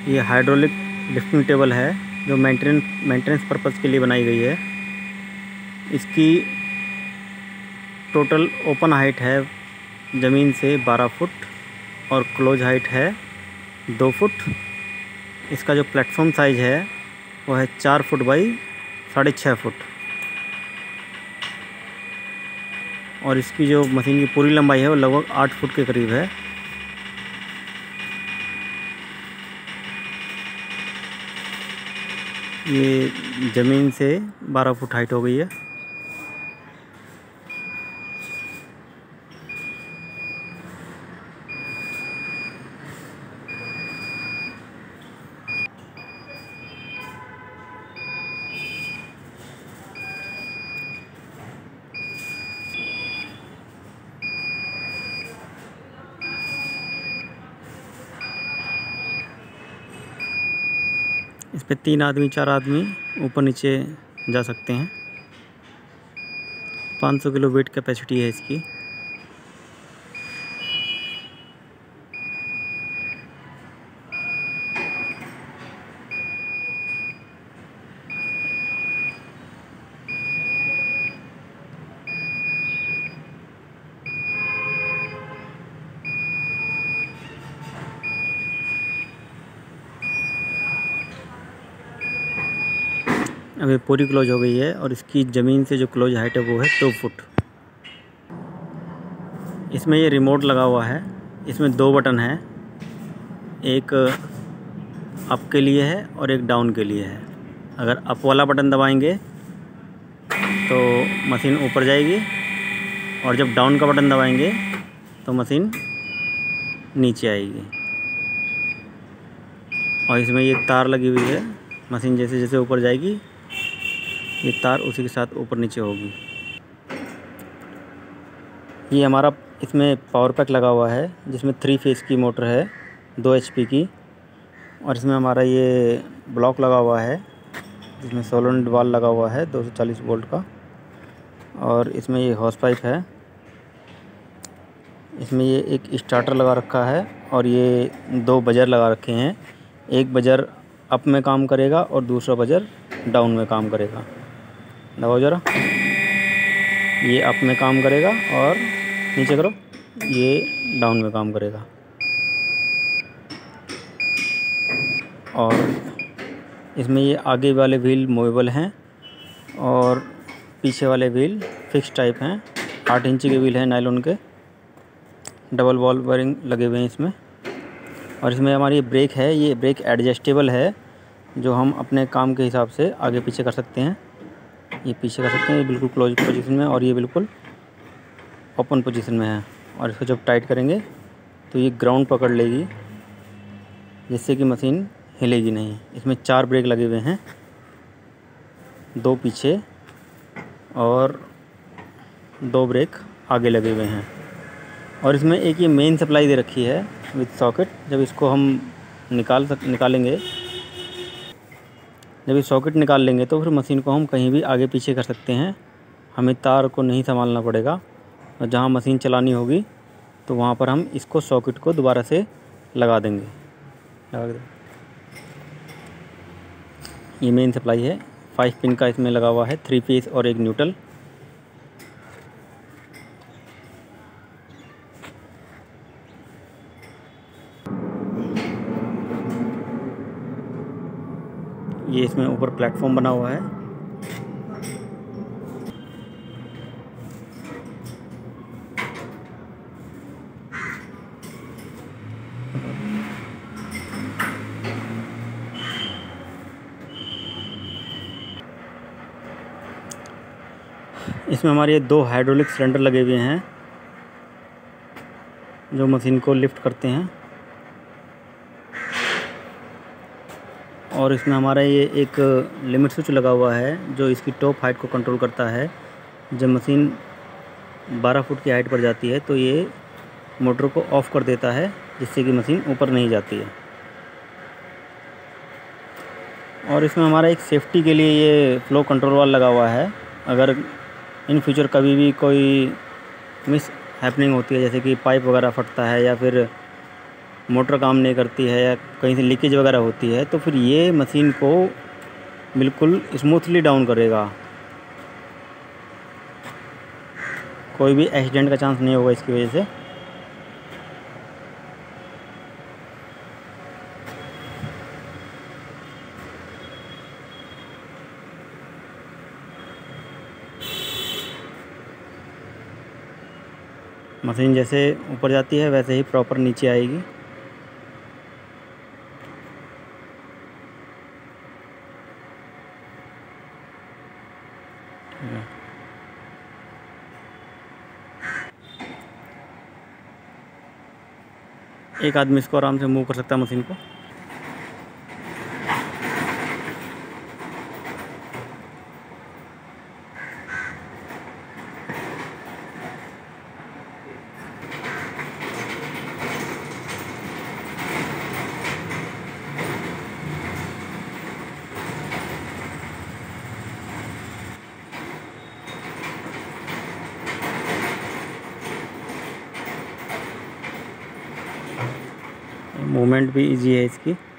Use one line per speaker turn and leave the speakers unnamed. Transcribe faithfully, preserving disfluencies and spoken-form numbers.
ये hydraulic lifting table है जो मेंटेनेंस मेंटेनेंस पर्पज़ के लिए बनाई गई है। इसकी टोटल ओपन हाइट है ज़मीन से बारह फुट और क्लोज हाइट है दो फुट। इसका जो प्लेटफॉर्म साइज़ है वो है चार फुट बाई साढ़े छः फुट और इसकी जो मशीन की पूरी लंबाई है वो लगभग आठ फुट के करीब है। ये ज़मीन से बारह फुट हाइट हो गई है। इस पे तीन आदमी चार आदमी ऊपर नीचे जा सकते हैं। पाँच सौ किलो वेट कैपेसिटी है इसकी। अभी पूरी क्लोज हो गई है और इसकी ज़मीन से जो क्लोज हाइट है वो है दो फुट। इसमें ये रिमोट लगा हुआ है। इसमें दो बटन हैं, एक अप के लिए है और एक डाउन के लिए है। अगर अप वाला बटन दबाएंगे तो मशीन ऊपर जाएगी और जब डाउन का बटन दबाएंगे तो मशीन नीचे आएगी। और इसमें ये तार लगी हुई है। मशीन जैसे जैसे ऊपर जाएगी ये तार उसी के साथ ऊपर नीचे होगी। ये हमारा इसमें पावर पैक लगा हुआ है जिसमें थ्री फेस की मोटर है दो एच पी की और इसमें हमारा ये ब्लॉक लगा हुआ है जिसमें सोलेनोइड वाल्व लगा हुआ है दो सौ चालीस वोल्ट का। और इसमें ये हॉस पाइप है। इसमें ये एक स्टार्टर लगा रखा है और ये दो बजर लगा रखे हैं। एक बजर अप में काम करेगा और दूसरा बजर डाउन में काम करेगा। दबाओ ज़रा, ये अप में काम करेगा और नीचे करो ये डाउन में काम करेगा। और इसमें ये आगे वाले व्हील मूवेबल हैं और पीछे वाले व्हील फिक्स टाइप हैं। आठ इंची के व्हील हैं नायलॉन के, डबल बॉल बेयरिंग लगे हुए हैं इसमें। और इसमें हमारी ब्रेक है, ये ब्रेक एडजस्टेबल है जो हम अपने काम के हिसाब से आगे पीछे कर सकते हैं। ये पीछे कर सकते हैं, ये बिल्कुल क्लोज पोजीशन में और ये बिल्कुल ओपन पोजीशन में है। और इसको जब टाइट करेंगे तो ये ग्राउंड पकड़ लेगी जिससे कि मशीन हिलेगी नहीं। इसमें चार ब्रेक लगे हुए हैं, दो पीछे और दो ब्रेक आगे लगे हुए हैं। और इसमें एक ये मेन सप्लाई दे रखी है विद सॉकेट। जब इसको हम निकाल सक निकालेंगे जब ये सॉकेट निकाल लेंगे तो फिर मशीन को हम कहीं भी आगे पीछे कर सकते हैं। हमें तार को नहीं संभालना पड़ेगा और जहाँ मशीन चलानी होगी तो वहाँ पर हम इसको सॉकेट को दोबारा से लगा देंगे। लगा देंगे। ये मेन सप्लाई है, फाइव पिन का इसमें लगा हुआ है, थ्री फेस और एक न्यूट्रल। ये इसमें ऊपर प्लेटफॉर्म बना हुआ है। इसमें हमारे दो हाइड्रोलिक सिलेंडर लगे हुए हैं जो मशीन को लिफ्ट करते हैं। और इसमें हमारा ये एक लिमिट स्विच लगा हुआ है जो इसकी टॉप हाइट को कंट्रोल करता है। जब मशीन बारह फुट की हाइट पर जाती है तो ये मोटर को ऑफ़ कर देता है जिससे कि मशीन ऊपर नहीं जाती है। और इसमें हमारा एक सेफ्टी के लिए ये फ्लो कंट्रोल वाल लगा हुआ है। अगर इन फ्यूचर कभी भी कोई मिस हैपनिंग होती है, जैसे कि पाइप वगैरह फटता है या फिर मोटर काम नहीं करती है या कहीं से लीकेज वगैरह होती है, तो फिर ये मशीन को बिल्कुल स्मूथली डाउन करेगा। कोई भी एक्सीडेंट का चांस नहीं होगा इसकी वजह से। मशीन जैसे ऊपर जाती है वैसे ही प्रॉपर नीचे आएगी। एक आदमी इसको आराम से मूव कर सकता है मशीन को। मूवमेंट भी इजी है इसकी।